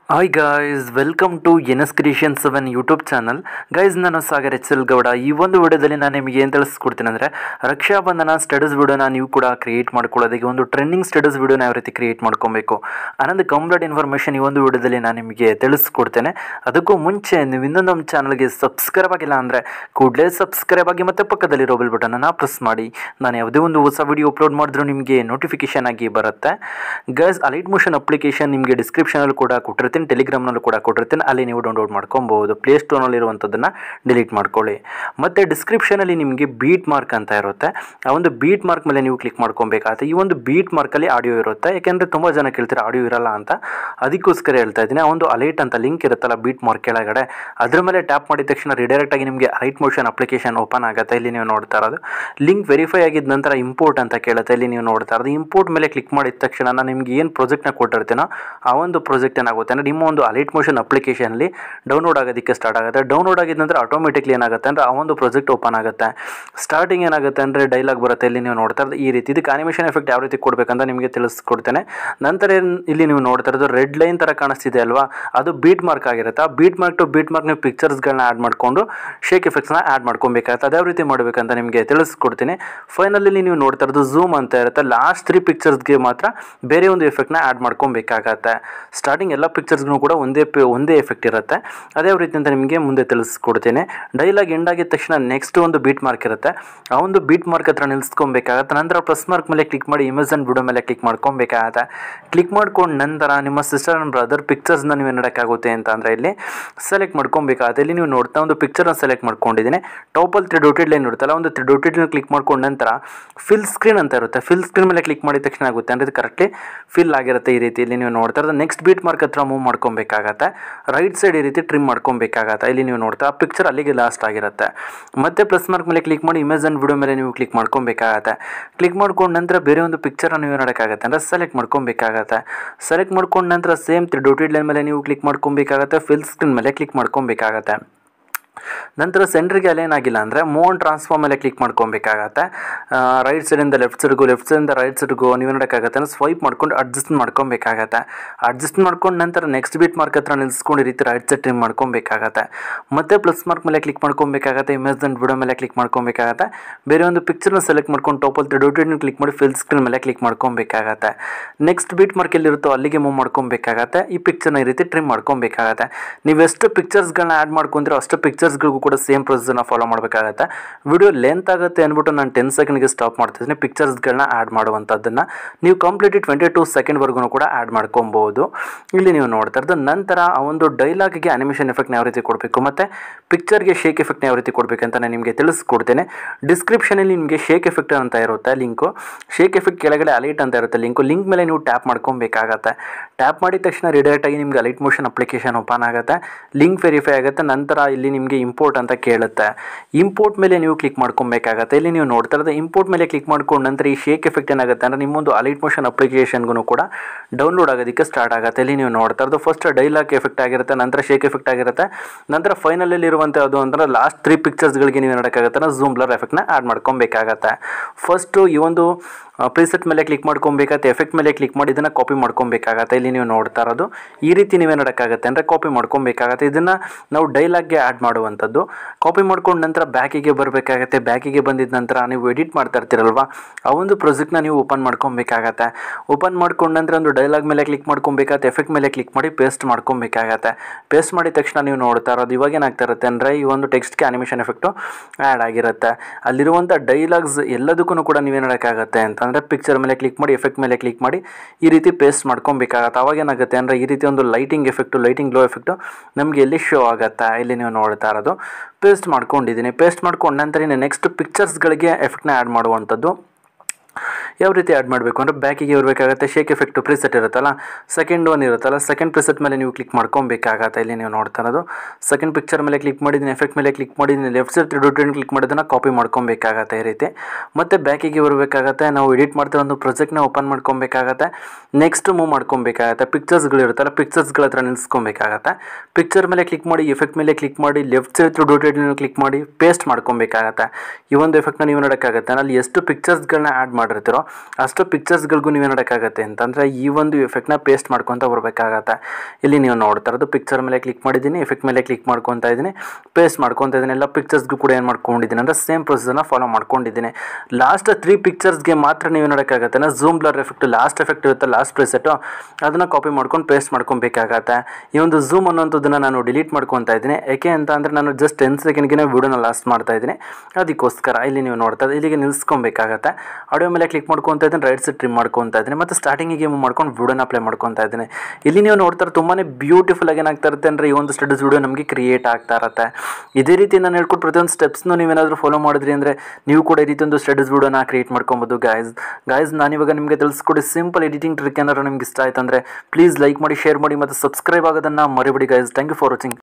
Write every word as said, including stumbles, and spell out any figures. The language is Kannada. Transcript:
Hi guys, welcome to Enas creation seven YouTube channel. Guys, ನಾನು ಸಾಗರ್ ಎಚ್ ಎಲ್ ಗೌಡ. ಈ ಒಂದು ವಿಡಿಯೋದಲ್ಲಿ ನಾನು ನಿಮಗೆ ಏನು ತಿಳಿಸ್ಕೊಡ್ತೀನಿ ಅಂದರೆ, ರಕ್ಷಾ ಬಂಧನ ಸ್ಟೇಟಸ್ ವಿಡಿಯೋನ ನೀವು ಕೂಡ ಕ್ರಿಯೇಟ್ ಮಾಡ್ಕೊಳ್ಳೋದಕ್ಕೆ ಒಂದು ಟ್ರೆಂಡಿಂಗ್ ಸ್ಟೇಟಸ್ ವಿಡಿಯೋನ ಯಾವ ರೀತಿ ಕ್ರಿಯೇಟ್ ಮಾಡ್ಕೊಬೇಕು ಅನ್ನೋದು ಕಂಪ್ಲೀಟ್ ಇನ್ಫಾರ್ಮೇಷನ್ ಈ ಒಂದು ವಿಡಿಯೋದಲ್ಲಿ ನಾನು ನಿಮಗೆ ತಿಳಿಸ್ಕೊಡ್ತೇನೆ. ಅದಕ್ಕೂ ಮುಂಚೆ ನೀವು ಇನ್ನೊಂದು ನಮ್ಮ ಚಾನಲ್ಗೆ ಸಬ್ಸ್ಕ್ರೈಬ್ ಆಗಿಲ್ಲ ಅಂದರೆ ಕೂಡಲೇ ಸಬ್ಸ್ಕ್ರೈಬ್ ಆಗಿ ಮತ್ತು ಪಕ್ಕದಲ್ಲಿರೋ ಬೆಲ್ ಬಟನನ್ನು ಪ್ರೆಸ್ ಮಾಡಿ. ನಾನು ಯಾವುದೇ ಒಂದು ಹೊಸ ವಿಡಿಯೋ ಅಪ್ಲೋಡ್ ಮಾಡಿದ್ರೂ ನಿಮಗೆ ನೋಟಿಫಿಕೇಶನ್ ಆಗಿ ಬರುತ್ತೆ. ಗೈಸ್, ಅಲೈಟ್ ಮೋಷನ್ ಅಪ್ಲಿಕೇಶನ್ ನಿಮಗೆ ಡಿಸ್ಕ್ರಿಪ್ಷನಲ್ಲಿ ಕೂಡ ಕೊಟ್ಟಿರ್ತೀನಿ, ಟೆಲಿಗ್ರಾಮ್ನಲ್ಲೂ ಕೂಡ ಕೊಟ್ಟಿರ್ತೀನಿ. ಅಲ್ಲಿ ನೀವು ಡೌನ್ಲೋಡ್ ಮಾಡ್ಕೊಬಹುದು. ಪ್ಲೇಸ್ಟೋರ್ನಲ್ಲಿ ಇರುವಂಥದ್ದನ್ನು ಡಿಲೀಟ್ ಮಾಡ್ಕೊಳ್ಳಿ. ಮತ್ತು ಡಿಸ್ಕ್ರಿಪ್ಷನಲ್ಲಿ ನಿಮಗೆ ಬೀಟ್ ಮಾರ್ಕ್ ಅಂತ ಇರುತ್ತೆ. ಆ ಒಂದು ಬೀಟ್ ಮಾರ್ಕ್ ಮೇಲೆ ನೀವು ಕ್ಲಿಕ್ ಮಾಡ್ಕೊಬೇಕಾಗುತ್ತೆ. ಈ ಒಂದು ಬೀಟ್ ಮಾರ್ಕಲ್ಲಿ ಆಡಿಯೋ ಇರುತ್ತೆ. ಯಾಕೆಂದರೆ ತುಂಬ ಜನ ಕೇಳ್ತಾರೆ ಆಡಿಯೋ ಇರಲ್ಲ ಅಂತ, ಅದಕ್ಕೋಸ್ಕರ ಹೇಳ್ತಾ ಇದ್ದೀನಿ. ಆ ಒಂದು ಅಲೈಟ್ ಅಂತ ಲಿಂಕ್ ಇರುತ್ತಲ್ಲ ಬೀಟ್ ಮಾರ್ಕ್ ಕೆಳಗಡೆ, ಅದ್ರ ಮೇಲೆ ಟ್ಯಾಪ್ ಮಾಡಿದ ತಕ್ಷಣ ರಿಡೈರೆಕ್ಟ್ ಆಗಿ ನಿಮಗೆ ಅಲೈಟ್ ಮೋಷನ್ ಅಪ್ಲಿಕೇಶನ್ ಓಪನ್ ಆಗುತ್ತೆ. ಇಲ್ಲಿ ನೀವು ನೋಡ್ತಾ ಇರೋದು ಲಿಂಕ್ ವೆರಿಫೈ ಆಗಿದ ನಂತರ ಇಂಪೋರ್ಟ್ ಅಂತ ಕೇಳುತ್ತೆ. ಇಲ್ಲಿ ನೀವು ನೋಡ್ತಾ ಇರೋದು ಇಂಪೋರ್ಟ್ ಮೇಲೆ ಕ್ಲಿಕ್ ಮಾಡಿದ ತಕ್ಷಣ ನಾನು ನಿಮಗೆ ಏನು ಪ್ರಾಜೆಕ್ಟ್ನ ಕೊಟ್ಟಿರ್ತೀನೋ ಆ ಒಂದು ಪ್ರಾಜೆಕ್ಟ್ ಏನಾಗುತ್ತೆ ಅಂದರೆ ನಿಮ್ಮ ಒಂದು ಅಲೈಟ್ ಮೋಷನ್ ಅಪ್ಲಿಕೇಶನಲ್ಲಿ ಡೌನ್ಲೋಡ್ ಆಗೋದಕ್ಕೆ ಸ್ಟಾರ್ಟ್ ಆಗುತ್ತೆ. ಡೌನ್ಲೋಡ್ ಆಗಿದ ನಂತರ ಆಟೋಮೆಟಿಕ್ಲಿ ಏನಾಗುತ್ತೆ ಅಂದರೆ ಆ ಒಂದು ಪ್ರಾಜೆಕ್ಟ್ ಓಪನ್ ಆಗುತ್ತೆ. ಸ್ಟಾರ್ಟಿಂಗ್ ಏನಾಗುತ್ತೆ ಅಂದರೆ ಡೈಲಾಗ್ ಬರುತ್ತೆ. ಇಲ್ಲಿ ನೀವು ನೋಡ್ತಾ ಇರೋದು ಈ ರೀತಿ. ಇದಕ್ಕೆ ಅನಿಮೇಷನ್ ಎಫೆಕ್ಟ್ ಯಾವ ರೀತಿ ಕೊಡಬೇಕಂತ ನಿಮಗೆ ತಿಳಿಸ್ಕೊಡ್ತೇನೆ. ನಂತರ ಇಲ್ಲಿ ನೀವು ನೋಡ್ತಾ ಇರೋದು ರೆಡ್ ಲೈನ್ ಥರ ಕಾಣಿಸ್ತಿದೆ ಅಲ್ವಾ, ಅದು ಬೀಟ್ ಮಾರ್ಕ್ ಆಗಿರುತ್ತೆ. ಆ beat mark to beat mark ನೀವು ಪಿಕ್ಚರ್ಸ್ಗಳನ್ನ ಆ್ಯಡ್ ಮಾಡಿಕೊಂಡು ಶೇಕ್ ಎಫೆಕ್ಟ್ಸ್ನ ಆ್ಯಡ್ ಮಾಡ್ಕೊಬೇಕಾಗುತ್ತೆ. ಅದು ಯಾವ ರೀತಿ ಮಾಡಬೇಕಂತ ನಿಮಗೆ ತಿಳಿಸ್ಕೊಡ್ತೀನಿ. ಫೈನಲಿ ನೀವು ನೋಡ್ತಾ ಇರೋದು ಝೂಮ್ ಅಂತ ಇರುತ್ತೆ. ಲಾಸ್ಟ್ ತ್ರೀ ಪಿಕ್ಚರ್ಸ್ಗೆ ಮಾತ್ರ ಬೇರೆ ಒಂದು ಎಫೆಕ್ಟ್ನ ಆ್ಯಡ್ ಮಾಡ್ಕೊಬೇಕಾಗತ್ತೆ. ಸ್ಟಾರ್ಟಿಂಗ್ ಎಲ್ಲ ಪಿಕ್ಚರ್ಸ್ಗೂ ಕೂಡ ಒಂದೇ ಒಂದೇ ಎಫೆಕ್ಟ್ ಇರುತ್ತೆ. ಅದೇ ರೀತಿ ಅಂತ ನಿಮಗೆ ಮುಂದೆ ತಿಳಿಸ್ಕೊಡ್ತೀನಿ. ಡೈಲಾಗ್ ಎಂಡ್ ಆಗಿದ ತಕ್ಷಣ ನೆಕ್ಸ್ಟ್ ಒಂದು ಬೀಟ್ ಮಾರ್ಕ್ ಇರುತ್ತೆ. ಆ ಒಂದು ಬೀಟ್ ಮಾರ್ಕ್ ಹತ್ರ ನಿಲ್ಲಿಸ್ಕೊಬೇಕಾಗತ್ತೆ. ನಂತರ ಪ್ಲಸ್ ಮಾರ್ಕ್ ಮೇಲೆ ಕ್ಲಿಕ್ ಮಾಡಿ ಇಮೇಜ್ ಅಂಡ್ ವಿಡಿಯೋ ಮೇಲೆ ಕ್ಲಿಕ್ ಮಾಡ್ಕೊಬೇಕಾಗತ್ತೆ. ಕ್ಲಿಕ್ ಮಾಡ್ಕೊಂಡು ನಂತರ ನಿಮ್ಮ ಸಿಸ್ಟರ್ ಆ್ಯಂಡ್ ಬ್ರದರ್ ಪಿಕ್ಚರ್ಸ್ನ ನೀವು ನೋಡೋಕ್ಕಾಗುತ್ತೆ ಅಂತ ಅಂದರೆ ಇಲ್ಲಿ ಸೆಲೆಕ್ಟ್ ಮಾಡ್ಕೊಬೇಕಾಗುತ್ತೆ. ಇಲ್ಲಿ ನೀವು ನೋಡ್ತಾ ಒಂದು ಪಿಕ್ಚರ್ನ ಸೆಲೆಕ್ಟ್ ಮಾಡ್ಕೊಂಡಿದ್ದೀನಿ. ಟಾಪಲ್ಲಿ ತ್ರೀ ಡೊಟೆಡ್ ಲೈನ್ ಇರುತ್ತಲ್ಲ, ಒಂದು ತ್ರೀ ಡೊಟೆಡ್ ಲೈನ್ ಕ್ಲಿಕ್ ಮಾಡ್ಕೊಂಡು ನಂತರ ಫಿಲ್ ಸ್ಕ್ರೀನ್ ಅಂತ ಇರುತ್ತೆ. ಫಿಲ್ ಸ್ಕ್ರೀನ್ ಮೇಲೆ ಕ್ಲಿಕ್ ಮಾಡಿದ ತಕ್ಷಣ ಆಗುತ್ತೆ ಅಂದರೆ ಇದು ಕರೆಕ್ಟ್ಲಿ ಫಿಲ್ ಆಗಿರುತ್ತೆ. ಈ ರೀತಿ ಇಲ್ಲಿ ನೀವು ನೋಡ್ತಾ ಇರೋದು ನೆಕ್ಸ್ಟ್ ಬೀಟ್ ಮಾರ್ಕ್ ಹತ್ರ ಮೂವ್ ಮಾಡ್ಕೊಬೇಕಾಗತ್ತೆ. ರೈಟ್ ಸೈಡ್ ಈ ರೀತಿ ಟ್ರಿಮ್ ಮಾಡ್ಕೊಬೇಕಾಗತ್ತೆ. ಇಲ್ಲಿ ನೀವು ನೋಡ್ತಾ ಆ ಪಿಕ್ಚರ್ ಅಲ್ಲಿಗೆ ಲಾಸ್ಟ್ ಆಗಿರುತ್ತೆ. ಮತ್ತೆ ಪ್ಲಸ್ ಮಾರ್ಕ್ ಮೇಲೆ ಕ್ಲಿಕ್ ಮಾಡಿ ಇಮೇಜ್ ಅಂಡ್ ವಿಡಿಯೋ ಮೇಲೆ ನೀವು ಕ್ಲಿಕ್ ಮಾಡ್ಕೊಬೇಕಾಗತ್ತೆ. ಕ್ಲಿಕ್ ಮಾಡ್ಕೊಂಡು ನಂತರ ಬೇರೆ ಒಂದು ಪಿಕ್ಚರ್ನ ನೀವು ನೋಡೋಕ್ಕಾಗತ್ತೆ ಅಂದರೆ ಸೆಲೆಕ್ಟ್ ಮಾಡ್ಕೊಬೇಕಾಗತ್ತೆ. ಸೆಲೆಕ್ಟ್ ಮಾಡ್ಕೊಂಡು ನಂತರ ಸೇಮ್ ತ್ರೀ ಡೊಟೆಡ್ ಲೈನ್ ಮೇಲೆ ನೀವು ಕ್ಲಿಕ್ ಮಾಡ್ಕೊಬೇಕಾಗತ್ತೆ. ಫಿಲ್ ಸ್ಕ್ರೀನ್ ಮೇಲೆ ಕ್ಲಿಕ್ ಮಾಡ್ಕೊಬೇಕಾಗತ್ತೆ. ನಂತರ ಸೆಂಟ್ರಿಗೆ ಅಲೈನ್ ಆಗಿಲ್ಲ ಅಂದರೆ ಮೂವ್ ಟ್ರಾನ್ಸ್ಫಾರ್ಮ್ ಮೇಲೆ ಕ್ಲಿಕ್ ಮಾಡ್ಕೊಬೇಕಾಗತ್ತೆ. ರೈಟ್ ಸೈಡಿಂದ ಲೆಫ್ಟ್ ಸೈಡ್ಗೂ ಲೆಫ್ಟ್ ಸೈಡಿಂದ ರೈಟ್ ಸೈಡ್ಗೂ ನೀವು ನೋಡೋಕ್ಕಾಗತ್ತೆ ಅಂದರೆ ಸ್ವೈಪ್ ಮಾಡ್ಕೊಂಡು ಅಡ್ಜಸ್ಟ್ ಮಾಡ್ಕೊಬೇಕಾಗತ್ತೆ. ಅಡ್ಜಸ್ಟ್ ಮಾಡ್ಕೊಂಡು ನಂತರ ನೆಕ್ಸ್ಟ್ ಬೀಟ್ ಮಾರ್ಕ್ ಹತ್ರ ನಿಲ್ಲಿಸ್ಕೊಂಡು ಈ ರೀತಿ ರೈಟ್ ಸೈಡ್ ಟ್ರಿಮ್ ಮಾಡ್ಕೊಬೇಕಾಗತ್ತೆ. ಮತ್ತೆ ಪ್ಲಸ್ ಮಾರ್ಕ್ ಮೇಲೆ ಕ್ಲಿಕ್ ಮಾಡ್ಕೊಬೇಕಾಗತ್ತೆ. ಇಮೇಜ್ ಅಂಡ್ ವಿಡಿಯೋ ಮೇಲೆ ಕ್ಲಿಕ್ ಮಾಡ್ಕೊಬೇಕಾಗತ್ತೆ. ಬೇರೆ ಒಂದು ಪಿಕ್ಚರ್ನ ಸೆಲೆಕ್ಟ್ ಮಾಡ್ಕೊಂಡು ಟಾಪಲ್ಲಿ ತ್ರೀ ಡೊಟೆಡ್ ಕ್ಲಿಕ್ ಮಾಡಿ ಫಿಲ್ ಸ್ಕ್ರೀನ್ ಮೇಲೆ ಕ್ಲಿಕ್ ಮಾಡ್ಕೊಬೇಕಾಗತ್ತೆ. ನೆಕ್ಸ್ಟ್ ಬೀಟ್ ಮಾರ್ಕ್ ಎಲ್ಲಿರುತ್ತೋ ಅಲ್ಲಿಗೆ ಮೂವ್ ಮಾಡ್ಕೊಬೇಕಾಗತ್ತೆ. ಈ ಪಿಕ್ಚರ್ನ ಈ ರೀತಿ ಟ್ರಿಮ್ ಮಾಡ್ಕೊಬೇಕಾಗತ್ತೆ. ನೀವೆಷ್ಟು ಪಿಕ್ಚರ್ಸ್ಗಳನ್ನ ಆ್ಯಡ್ ಮಾಡ್ಕೊಂತೀರೋ ಅಷ್ಟು ಪಿಕ್ಚರ್ಸ್ಗಳಿಗೂ ಕೂಡ ಸೇಮ್ ಪ್ರೊಸೆಸ್ನ ಫಾಲೋ ಮಾಡಬೇಕಾಗತ್ತೆ. ವಿಡಿಯೋ ಲೆಂತ್ ಆಗುತ್ತೆ ಅಂದ್ಬಿಟ್ಟು ನಾನು ಟೆನ್ ಸೆಕೆಂಡ್ಗೆ ಸ್ಟಾಪ್ ಮಾಡ್ತಿದ್ದೀನಿ. ಪಿಕ್ಚರ್ಸ್ಗಳನ್ನ ಆ್ಯಡ್ ಮಾಡುವಂಥದ್ದನ್ನು ನೀವು ಕಂಪ್ಲೀಟ್ಲಿ ಟ್ವೆಂಟಿ ಟೂ ಸೆಕೆಂಡ್ವರೆಗೂ ಕೂಡ ಆ್ಯಡ್ ಮಾಡ್ಕೊಬೋದು. ಇಲ್ಲಿ ನೀವು ನೋಡ್ತಾ ಇರೋದು ನಂತರ ಆ ಒಂದು ಡೈಲಾಗ್ಗೆ ಅನಿಮೇಷನ್ ಎಫೆಕ್ಟ್ನ ಯಾವ ರೀತಿ ಕೊಡಬೇಕು ಮತ್ತು ಪಿಕ್ಚರ್ಗೆ ಶೇಕ್ ಎಫೆಕ್ಟ್ನ ಯಾವ ರೀತಿ ಕೊಡಬೇಕಂತ ನಾನು ನಿಮಗೆ ತಿಳಿಸ್ಕೊಡ್ತೇನೆ. ಡಿಸ್ಕ್ರಿಪ್ಷನಲ್ಲಿ ನಿಮಗೆ ಶೇಕ್ ಎಫೆಕ್ಟ್ ಅಂತ ಇರುತ್ತೆ ಲಿಂಕು. ಶೇಕ್ ಎಫೆಕ್ಟ್ ಕೆಳಗಡೆ ಅಲೈಟ್ ಅಂತ ಇರುತ್ತೆ ಲಿಂಕು. ಲಿಂಕ್ ಮೇಲೆ ನೀವು ಟ್ಯಾಪ್ ಮಾಡ್ಕೊಬೇಕಾಗತ್ತೆ. ಟ್ಯಾಪ್ ಮಾಡಿದ ತಕ್ಷಣ ರಿಡೈರೆಕ್ಟಾಗಿ ನಿಮಗೆ ಅಲೈಟ್ ಮೋಷನ್ ಅಪ್ಲಿಕೇಶನ್ ಓಪನ್ ಆಗುತ್ತೆ. ಲಿಂಕ್ ವೆರಿಫೈ ಆಗುತ್ತೆ. ನಂತರ ಇಲ್ಲಿ ನಿಮಗೆ ಇಂಪೋರ್ಟ್ ಅಂತ ಕೇಳುತ್ತೆ. ಇಂಪೋರ್ಟ್ ಮೇಲೆ ನೀವು ಕ್ಲಿಕ್ ಮಾಡ್ಕೊಬೇಕಾಗತ್ತೆ. ಇಲ್ಲಿ ನೀವು ನೋಡ್ತಾ ಇರೋದು ಇಂಪೋರ್ಟ್ ಮೇಲೆ ಕ್ಲಿಕ್ ಮಾಡ್ಕೊಂಡು ನಂತರ ಈ ಶೇಕ್ ಎಫೆಕ್ಟ್ ಏನಾಗುತ್ತೆ ಅಂದರೆ ನಿಮ್ಮೊಂದು ಅಲೈಟ್ ಮೋಷನ್ ಅಪ್ಲಿಕೇಶನ್ಗೂ ಕೂಡ ಡೌನ್ಲೋಡ್ ಆಗೋದಕ್ಕೆ ಸ್ಟಾರ್ಟ್ ಆಗುತ್ತೆ. ಇಲ್ಲಿ ನೀವು ನೋಡ್ತಾ ಇರೋದು ಫಸ್ಟ್ ಡೈಲಾಗ್ ಎಫೆಕ್ಟ್ ಆಗಿರುತ್ತೆ, ನಂತರ ಶೇಕ್ ಎಫೆಕ್ಟ್ ಆಗಿರುತ್ತೆ, ನಂತರ ಫೈನಲಲ್ಲಿ ಇರುವಂಥದ್ದು ಅಂದರೆ ಲಾಸ್ಟ್ ತ್ರೀ ಪಿಕ್ಚರ್ಸ್ಗಳಿಗೆ ನೀವು ನೋಡೋಕ್ಕಾಗತ್ತೆ ಅಂದರೆ ಝೂಮ್ ಬ್ಲರ್ ಎಫೆಕ್ಟ್ನ ಆ್ಯಡ್ ಮಾಡ್ಕೊಬೇಕಾಗತ್ತೆ. ಫಸ್ಟು ಈ ಒಂದು ಪ್ರಿಸೆಟ್ ಮೇಲೆ ಕ್ಲಿಕ್ ಮಾಡ್ಕೊಬೇಕಾಗತ್ತೆ. ಎಫೆಕ್ಟ್ ಮೇಲೆ ಕ್ಲಿಕ್ ಮಾಡಿ ಇದನ್ನು ಕಾಪಿ ಮಾಡ್ಕೊಬೇಕಾಗತ್ತೆ. ಇಲ್ಲಿ ನೀವು ನೋಡ್ತಾ ಇರೋದು ಈ ರೀತಿ ನೀವೇ ನೋಡೋಕ್ಕಾಗತ್ತೆ ಅಂದರೆ ಕಾಪಿ ಮಾಡ್ಕೊಬೇಕಾಗತ್ತೆ. ಇದನ್ನು ನಾವು ಡೈಲಾಗ್ಗೆ ಆ್ಯಡ್ ಮಾಡುವಂಥದ್ದು. ಕಾಪಿ ಮಾಡ್ಕೊಂಡು ನಂತರ ಬ್ಯಾಕಿಗೆ ಬರಬೇಕಾಗತ್ತೆ. ಬ್ಯಾಕಿಗೆ ಬಂದಿದ್ದ ನಂತರ ನೀವು ಎಡಿಟ್ ಮಾಡ್ತಾ ಇರ್ತೀರಲ್ವ, ಆ ಒಂದು ಪ್ರಾಜೆಕ್ಟ್ನ ನೀವು ಓಪನ್ ಮಾಡ್ಕೊಬೇಕಾಗತ್ತೆ. ಓಪನ್ ಮಾಡ್ಕೊಂಡು ನಂತರ ಒಂದು ಡೈಲಾಗ್ ಮೇಲೆ ಕ್ಲಿಕ್ ಮಾಡ್ಕೊಬೇಕಾಗತ್ತೆ. ಎಫೆಕ್ಟ್ ಮೇಲೆ ಕ್ಲಿಕ್ ಮಾಡಿ ಪೇಸ್ಟ್ ಮಾಡ್ಕೊಬೇಕಾಗತ್ತೆ. ಪೇಸ್ಟ್ ಮಾಡಿದ ತಕ್ಷಣ ನೀವು ನೋಡ್ತಾ ಇರೋದು ಇವಾಗ ಏನಾಗ್ತಾ ಇರುತ್ತೆ ಅಂದರೆ ಈ ಒಂದು ಟೆಕ್ಸ್ಟ್ಗೆ ಅನಿಮೇಷನ್ ಎಫೆಕ್ಟು ಆ್ಯಡ್ ಆಗಿರುತ್ತೆ. ಅಲ್ಲಿರುವಂಥ ಡೈಲಾಗ್ಸ್ ಎಲ್ಲದಕ್ಕೂ ಕೂಡ ನೀವೇ ನೋಡೋಕ್ಕಾಗತ್ತೆ ಅಂತ ಅಂದರೆ ಪಿಕ್ಚರ್ ಮೇಲೆ ಕ್ಲಿಕ್ ಮಾಡಿ ಎಫೆಕ್ಟ್ ಮೇಲೆ ಕ್ಲಿಕ್ ಮಾಡಿ ಈ ರೀತಿ ಪೇಸ್ಟ್ ಮಾಡ್ಕೊಬೇಕಾಗತ್ತೆ. ಅವಾಗ ಏನಾಗುತ್ತೆ ಅಂದರೆ ಈ ರೀತಿ ಒಂದು lighting effect lighting glow effect ನಮಗೆ ಎಲ್ಲಿ ಶೋ ಆಗುತ್ತೆ. ಇಲ್ಲಿ ನೀವು ನೋಡ್ತಾ ಇರೋದು ಪೇಸ್ಟ್ ಮಾಡ್ಕೊಂಡಿದ್ದೀನಿ. ಪೇಸ್ಟ್ ಮಾಡ್ಕೊಂಡು ನಂತರ ಇನ್ನು ನೆಕ್ಸ್ಟ್ ಪಿಕ್ಚರ್ಸ್ಗಳಿಗೆ ಎಫೆಕ್ಟ್ನ ಆ್ಯಡ್ ಮಾಡುವಂಥದ್ದು. ಯಾವ ರೀತಿ ಆ್ಯಡ್ ಮಾಡಬೇಕು ಅಂದರೆ ಬ್ಯಾಕಿಗೆ ಇರಬೇಕಾಗತ್ತೆ. ಶೇಕ್ ಎಫೆಕ್ಟು ಪ್ರಿಸೆಟ್ ಇರುತ್ತಲ್ಲ, ಸೆಕೆಂಡ್ ಒನ್ ಇರುತ್ತಲ್ಲ, ಸೆಕೆಂಡ್ ಪ್ರಿಸೆಟ್ ಮೇಲೆ ನೀವು ಕ್ಲಿಕ್ ಮಾಡ್ಕೊಬೇಕಾಗತ್ತೆ. ಇಲ್ಲಿ ನೀವು ನೋಡ್ತಾ ಇರೋದು ಸೆಕೆಂಡ್ ಪಿಕ್ಚರ್ ಮೇಲೆ ಕ್ಲಿಕ್ ಮಾಡಿದ್ದೀನಿ, ಎಫೆಕ್ಟ್ ಮೇಲೆ ಕ್ಲಿಕ್ ಮಾಡಿದ್ದೀನಿ, left side three dotted click ಮಾಡೋದನ್ನು ಕಾಪಿ ಮಾಡ್ಕೊಬೇಕಾಗತ್ತೆ ಈ ರೀತಿ. ಮತ್ತು ಬ್ಯಾಕಿಗೆ ಬರಬೇಕಾಗತ್ತೆ. ನಾವು ಎಡಿಟ್ ಮಾಡ್ತಿರೋ ಒಂದು ಪ್ರಾಜೆಕ್ಟ್ನ ಓಪನ್ ಮಾಡ್ಕೊಬೇಕಾಗತ್ತೆ. ನೆಕ್ಸ್ಟ್ ಮೂವ್ ಮಾಡ್ಕೊಬೇಕಾಗತ್ತೆ. ಪಿಕ್ಚರ್ಸ್ಗಳು ಇರುತ್ತಲ್ಲ, ಪಿಕ್ಚರ್ಸ್ಗಳ ಹತ್ರ ನಿಲ್ಲಿಸ್ಕೊಬೇಕಾಗತ್ತೆ. ಪಿಕ್ಚರ್ ಮೇಲೆ ಕ್ಲಿಕ್ ಮಾಡಿ ಎಫೆಕ್ಟ್ ಮೇಲೆ ಕ್ಲಿಕ್ ಮಾಡಿ left side three dotted click ಮಾಡಿ ಪೇಸ್ಟ್ ಮಾಡ್ಕೊಬೇಕಾಗತ್ತೆ. ಈ ಒಂದು ಎಫೆಕ್ಟ್ನ ನೀವು ನೋಡೋಕ್ಕಾಗತ್ತೆ. ಅಲ್ಲಿ ಎಷ್ಟು ಪಿಕ್ಚರ್ಸ್ಗಳನ್ನ ಆ್ಯಡ್ ಮಾಡಿರ್ತೀರೋ ಅಷ್ಟು ಪಿಕ್ಚರ್ಸ್ಗಳಿಗೂ ನೀವೇನು ಮಾಡೋಕ್ಕಾಗತ್ತೆ ಅಂತಂದರೆ ಈ ಒಂದು ಎಫೆಕ್ಟ್ನ ಪೇಸ್ಟ್ ಮಾಡ್ಕೊತ ಬರಬೇಕಾಗತ್ತೆ. ಇಲ್ಲಿ ನೀವು ನೋಡ್ತಾ ಇರೋದು ಪಿಕ್ಚರ್ ಮೇಲೆ ಕ್ಲಿಕ್ ಮಾಡಿದ್ದೀನಿ, ಎಫೆಕ್ಟ್ ಮೇಲೆ ಕ್ಲಿಕ್ ಮಾಡ್ಕೊತಾ ಇದ್ದೀನಿ, ಪೇಸ್ಟ್ ಮಾಡ್ಕೊತಾ ಇದ್ದೀನಿ. ಎಲ್ಲ ಪಿಕ್ಚರ್ಸ್ಗೂ ಕೂಡ ಏನು ಮಾಡ್ಕೊಂಡಿದ್ದೀನಿ ಅಂದರೆ ಸೇಮ್ ಪ್ರೊಸೆಸ್ನ ಫಾಲೋ ಮಾಡ್ಕೊಂಡಿದ್ದೀನಿ. ಲಾಸ್ಟ್ ತ್ರೀ ಪಿಕ್ಚರ್ಸ್ಗೆ ಮಾತ್ರ ನೀವು ನೋಡೋಕ್ಕಾಗತ್ತೆ ಅಂದರೆ zoom blur effect last effect ಇರುತ್ತೆ, ಲಾಸ್ಟ್ ಪ್ರೆಸೆಟು, ಅದನ್ನು ಕಾಪಿ ಮಾಡ್ಕೊಂಡು ಪೇಸ್ಟ್ ಮಾಡ್ಕೊಬೇಕಾಗತ್ತೆ. ಈ ಒಂದು ಝೂಮ್ ಅನ್ನೋಂಥದ್ದನ್ನು ನಾನು ಡಿಲೀಟ್ ಮಾಡ್ಕೊತಾ ಇದ್ದೀನಿ. ಯಾಕೆ ಅಂತ ಅಂದರೆ ನಾನು ಜಸ್ಟ್ ಟೆನ್ ಸೆಕೆಂಡ್ಗೆ ವೀಡಿಯೋನ ಲಾಸ್ಟ್ ಮಾಡ್ತಾ ಇದ್ದೀನಿ, ಅದಕ್ಕೋಸ್ಕರ. ಇಲ್ಲಿ ನೀವು ನೋಡ್ತಾ ಇದ್ದೀವಿ, ಇಲ್ಲಿಗೆ ನಿಲ್ಲಿಸ್ಕೊಬೇಕಾಗತ್ತೆ. ಆಡಿಯೋ ಮೇಲೆ ಕ್ಲಿಕ್ ಮಾಡ್ಕೊತಾ ಇದ್ದೀನಿ, ರೈಟ್ ಸೈಡ್ ಟ್ರಿಮ್ ಮಾಡ್ಕೊತಾ ಇದ್ದೀನಿ, ಮತ್ತು ಸ್ಟಾರ್ಟಿಂಗಿಗೆ ಮೂವ್ ಮಾಡ್ಕೊಂಡು ವೀಡಿಯೋನ ಪ್ಲೇ ಮಾಡ್ಕೊತಾ ಇದ್ದೀನಿ. ಇಲ್ಲಿ ನೀವು ನೋಡ್ತಾರೆ ತುಂಬಾ ಬ್ಯೂಟಿಫುಲ್ ಆಗಿ ಏನಾಗ್ತಾ ಇರುತ್ತೆ ಅಂದರೆ ಈ ಒಂದು ಸ್ಟಡೀಸ್ ವೀಡಿಯೋ ನಮಗೆ ಕ್ರಿಯೇಟ್ ಆಗ್ತಾ ಇರುತ್ತೆ. ಇದೇ ರೀತಿ ನಾನು ಹೇಳ್ಕೊಟ್ಟು ಪ್ರತಿಯೊಂದು ಸ್ಟೆಪ್ಸ್ನು ನೀವೇನಾದರೂ ಫಾಲೋ ಮಾಡಿದ್ರಿ ಅಂದರೆ ನೀವು ಕೂಡ ಈ ರೀತಿ ಒಂದು ಸ್ಟಡೀಸ್ ವೀಡಿಯೋನ ಕ್ರಿಯೇಟ್ ಮಾಡ್ಕೊಬೋದು. ಗಾಯ್ಸ್ ಗಾಯ್ಸ್ ನಾನಿವಾಗ ನಿಮಗೆ ತಿಳಿಸ್ಕೊಡಿ ಸಿಂಪಲ್ ಎಡಿಟಿಂಗ್ ಟ್ರಿಕ್ ಏನಾದ್ರು ನಿಮ್ಗೆ ಇಷ್ಟ ಆಯ್ತು ಅಂದರೆ ಪ್ಲೀಸ್ ಲೈಕ್ ಮಾಡಿ, ಶೇರ್ ಮಾಡಿ ಮತ್ತು ಸಬ್ಸ್ಕ್ರೈಬ್ ಆಗೋದನ್ನು ಮರಿಬೇಡಿ guys. Thank you for watching.